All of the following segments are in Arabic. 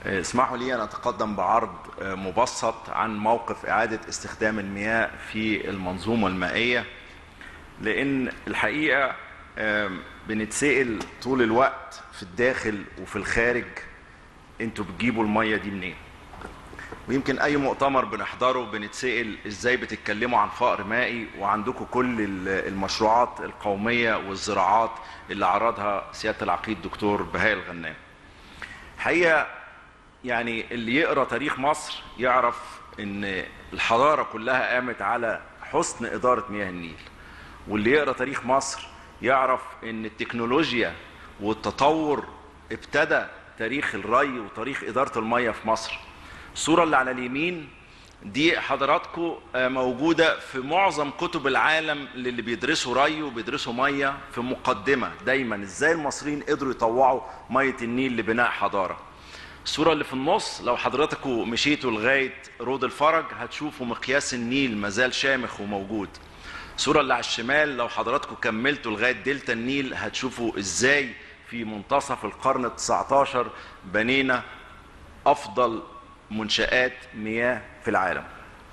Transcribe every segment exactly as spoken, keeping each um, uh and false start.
اسمحوا لي أن أتقدم بعرض مبسط عن موقف إعادة استخدام المياه في المنظومة المائية، لأن الحقيقة بنتسأل طول الوقت في الداخل وفي الخارج انتوا بتجيبوا المية دي منين؟ ويمكن أي مؤتمر بنحضره بنتسأل إزاي بتتكلموا عن فقر مائي وعندكم كل المشروعات القومية والزراعات اللي عرضها سيادة العقيد دكتور بهاء الغنام. حقيقة يعني اللي يقرأ تاريخ مصر يعرف ان الحضارة كلها قامت على حسن إدارة مياه النيل، واللي يقرأ تاريخ مصر يعرف ان التكنولوجيا والتطور ابتدى تاريخ الري وتاريخ إدارة المياه في مصر. الصورة اللي على اليمين دي حضراتكم موجودة في معظم كتب العالم اللي بيدرسوا ري وبيدرسوا مياه، في مقدمة دايما ازاي المصريين قدروا يطوعوا مياه النيل لبناء حضارة. الصورة اللي في النص لو حضراتكم مشيتوا لغاية رود الفرج هتشوفوا مقياس النيل مازال شامخ وموجود. الصورة اللي على الشمال لو حضراتكم كملتوا لغاية دلتا النيل هتشوفوا ازاي في منتصف القرن التسعة عشر بنينا أفضل منشآت مياه في العالم.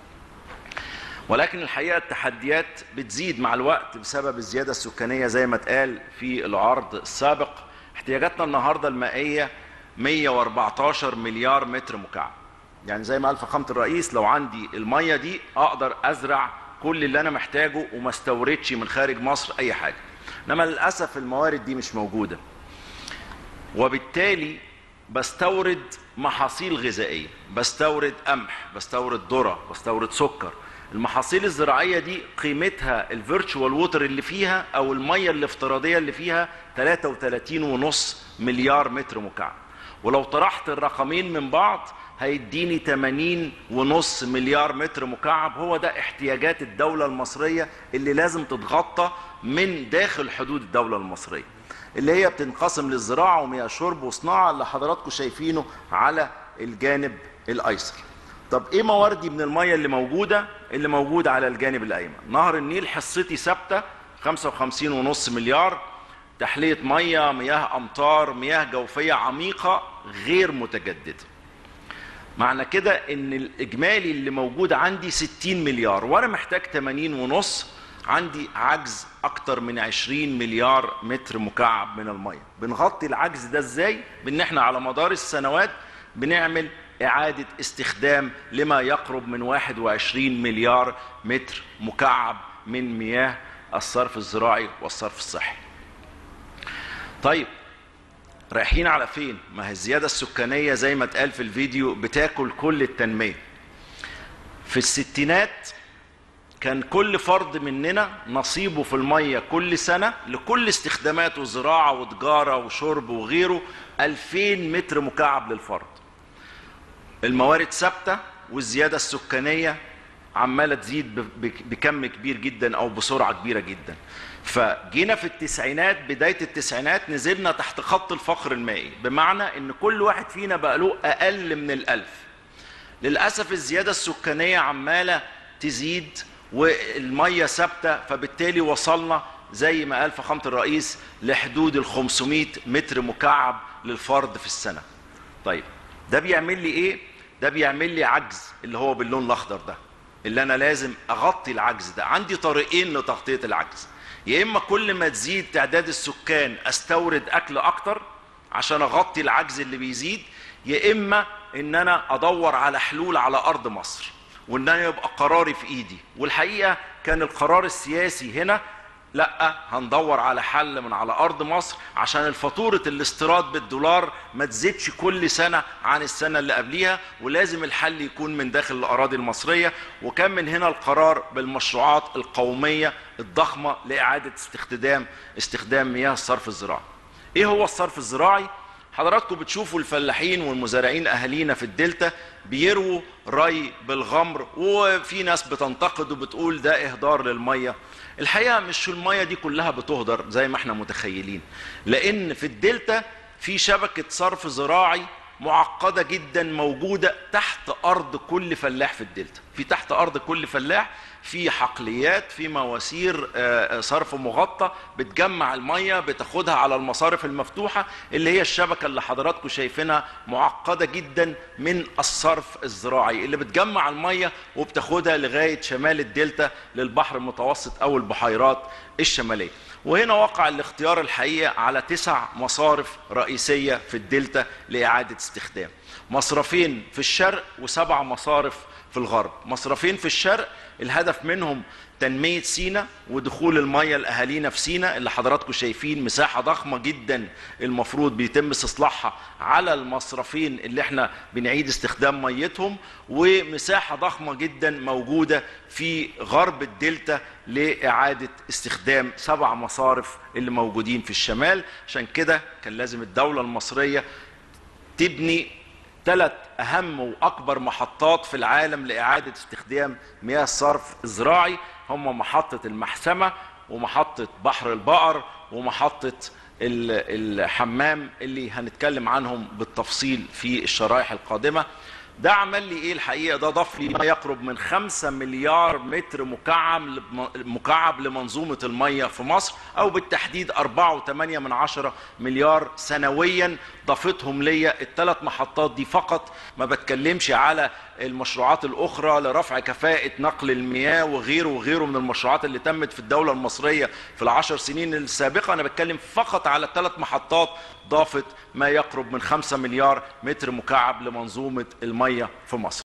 ولكن الحقيقة التحديات بتزيد مع الوقت بسبب الزيادة السكانية زي ما اتقال في العرض السابق. احتياجاتنا النهاردة المائية مئة وأربعة عشر مليار متر مكعب، يعني زي ما قال فخامة الرئيس لو عندي المية دي أقدر أزرع كل اللي أنا محتاجه وما استوردش من خارج مصر أي حاجة. إنما للأسف الموارد دي مش موجودة، وبالتالي بستورد محاصيل غذائية، بستورد قمح، بستورد ذرة، بستورد سكر. المحاصيل الزراعية دي قيمتها الفيرتشوال ووتر اللي فيها أو المية الافتراضية اللي فيها ثلاثة وثلاثين ونص مليار متر مكعب، ولو طرحت الرقمين من بعض هيديني ثمانين ونص مليار متر مكعب. هو ده احتياجات الدولة المصرية اللي لازم تتغطى من داخل حدود الدولة المصرية، اللي هي بتنقسم للزراعة ومياه شرب وصناعة اللي حضراتكم شايفينه على الجانب الأيسر. طب ايه مواردي من المياه اللي موجودة؟ اللي موجودة على الجانب الأيمن نهر النيل حصتي ثابتة خمسة وخمسين ونص مليار، تحلية مياه، مياه أمطار، مياه جوفية عميقة غير متجددة. معنى كده ان الإجمالي اللي موجود عندي ستين مليار وانا محتاج ثمانين ونص، عندي عجز اكتر من عشرين مليار متر مكعب من المياه. بنغطي العجز ده ازاي؟ بان احنا على مدار السنوات بنعمل اعادة استخدام لما يقرب من واحد وعشرين مليار متر مكعب من مياه الصرف الزراعي والصرف الصحي. طيب رايحين على فين؟ ما هي الزيادة السكانية زي ما اتقال في الفيديو بتاكل كل التنمية. في الستينات كان كل فرد مننا نصيبه في المية كل سنة لكل استخداماته زراعة وتجارة وشرب وغيره ألفين متر مكعب للفرد. الموارد ثابتة والزيادة السكانية عمالة تزيد بكم كبير جدا أو بسرعة كبيرة جدا. فجينا في التسعينات، بداية التسعينات نزلنا تحت خط الفقر المائي، بمعنى ان كل واحد فينا بقى له أقل من الألف. للأسف الزيادة السكانية عمالة تزيد والمية ثابتة، فبالتالي وصلنا زي ما قال فخامة الرئيس لحدود ال خمسمئة متر مكعب للفرد في السنة. طيب ده بيعمل لي ايه؟ ده بيعمل لي عجز اللي هو باللون الأخضر ده، اللي أنا لازم أغطي العجز ده. عندي طريقين لتغطية العجز، يا إما كل ما تزيد تعداد السكان أستورد أكل أكتر عشان أغطي العجز اللي بيزيد، يا إما إن أنا أدور على حلول على أرض مصر وإن أنا يبقى قراري في إيدي. والحقيقة كان القرار السياسي هنا لا، هندور على حل من على أرض مصر عشان الفاتورة الاستيراد بالدولار ما تزيدش كل سنة عن السنة اللي قبليها، ولازم الحل يكون من داخل الأراضي المصرية. وكان من هنا القرار بالمشروعات القومية الضخمة لإعادة استخدام استخدام مياه الصرف الزراعي. إيه هو الصرف الزراعي؟ حضراتكم بتشوفوا الفلاحين والمزارعين أهالينا في الدلتا بيرووا ري بالغمر، وفي ناس بتنتقد وبتقول ده إهدار للمية. الحقيقة مش المية دي كلها بتهدر زي ما احنا متخيلين، لأن في الدلتا في شبكة صرف زراعي معقدة جدا موجودة تحت أرض كل فلاح في الدلتا. في تحت أرض كل فلاح في حقليات، في مواسير صرف مغطى بتجمع المية بتاخدها على المصارف المفتوحة اللي هي الشبكة اللي حضراتكم شايفينها معقدة جدا من الصرف الزراعي اللي بتجمع المية وبتاخدها لغاية شمال الدلتا للبحر المتوسط أو البحيرات الشمالية. وهنا وقع الاختيار الحقيقة على تسع مصارف رئيسية في الدلتا لإعادة استخدام. مصرفين في الشرق وسبع مصارف في الغرب. مصرفين في الشرق الهدف منهم تنمية سينا ودخول المياه لأهالينا في سينا اللي حضراتكم شايفين مساحة ضخمة جدا المفروض بيتم استصلاحها على المصرفين اللي احنا بنعيد استخدام ميتهم، ومساحة ضخمة جدا موجودة في غرب الدلتا لإعادة استخدام سبع مصارف اللي موجودين في الشمال. عشان كده كان لازم الدولة المصرية تبني ثلاث أهم وأكبر محطات في العالم لإعادة استخدام مياه الصرف الزراعي، هم محطة المحسمة ومحطة بحر البقر ومحطة الحمام اللي هنتكلم عنهم بالتفصيل في الشرائح القادمة. ده عمل لي ايه الحقيقه؟ ده ضاف لي ما يقرب من خمسة مليار متر مكعب مكعب لمنظومه الميه في مصر، او بالتحديد أربعة وثمانية من عشرة مليار سنويا ضافتهم ليا الثلاث محطات دي فقط. ما بتكلمش على المشروعات الاخرى لرفع كفاءه نقل المياه وغيره وغيره من المشروعات اللي تمت في الدوله المصريه في العشر سنين السابقه. انا بتكلم فقط على الثلاث محطات ضافت ما يقرب من خمسة مليار متر مكعب لمنظومه الميه في مصر.